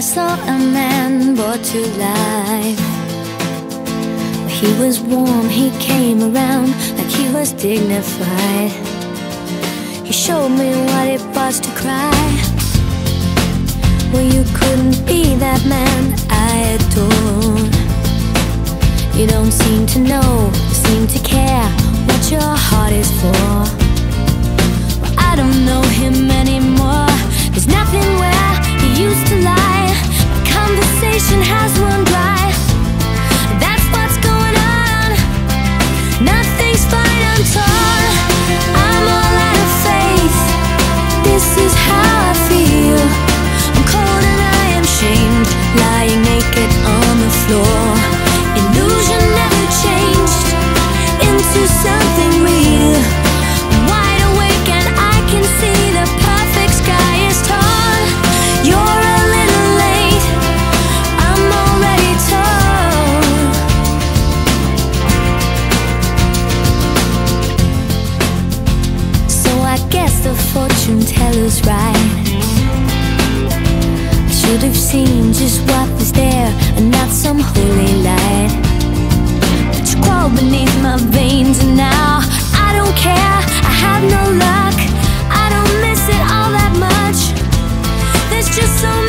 saw a man brought to life. He was warm, he came around like he was dignified. He showed me what it was to cry. Well, you couldn't be that man I adored. You don't seem to know, seem to care what your heart is for. Well, I don't know him anymore. There's nothing where he used to lie. My conversation has run dry. That's what's going on. Nothing's fine, I'm torn. I'm all out of faith. This is how I feel. I'm cold and I am shamed, lying naked on the floor. Illusion never changed into something real. I'm wide awake and I can see the perfect sky is torn. You're a little late, I'm already torn. So I guess the fortune teller's right. I should have seen just what was there and not some holy light. But you crawl beneath my veins and now I don't care, I have no luck. I don't miss it all that much. There's just so